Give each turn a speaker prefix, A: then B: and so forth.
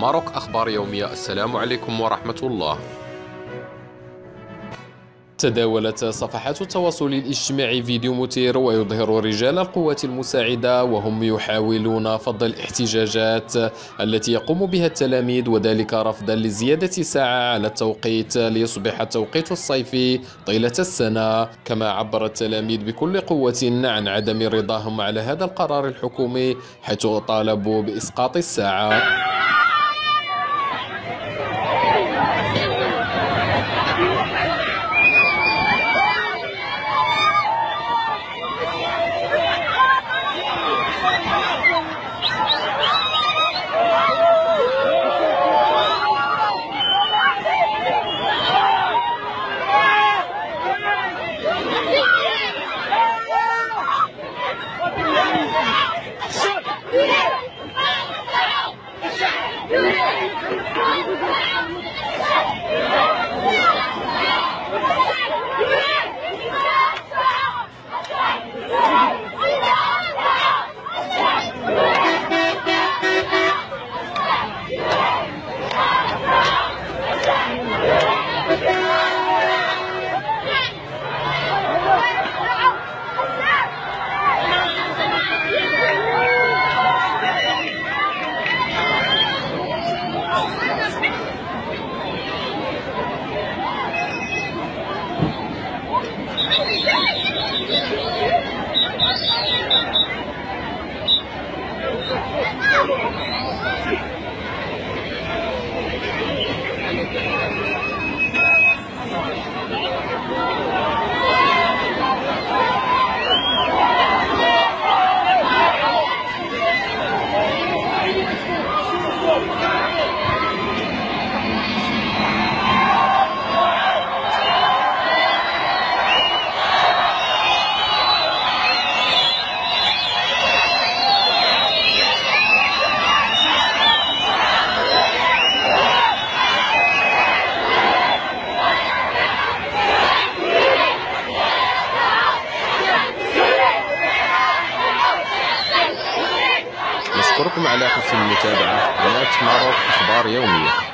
A: ماروك أخبار يومية. السلام عليكم ورحمة الله. تداولت صفحات التواصل الاجتماعي فيديو مثير ويظهر رجال القوات المساعدة وهم يحاولون فض الاحتجاجات التي يقوم بها التلاميذ، وذلك رفضا لزيادة ساعة على التوقيت ليصبح التوقيت الصيفي طيلة السنة. كما عبر التلاميذ بكل قوة عن عدم رضاهم على هذا القرار الحكومي، حيث طالبوا بإسقاط الساعة. نشكركم على حسن المتابعة. قناة ماروك أخبار يومية.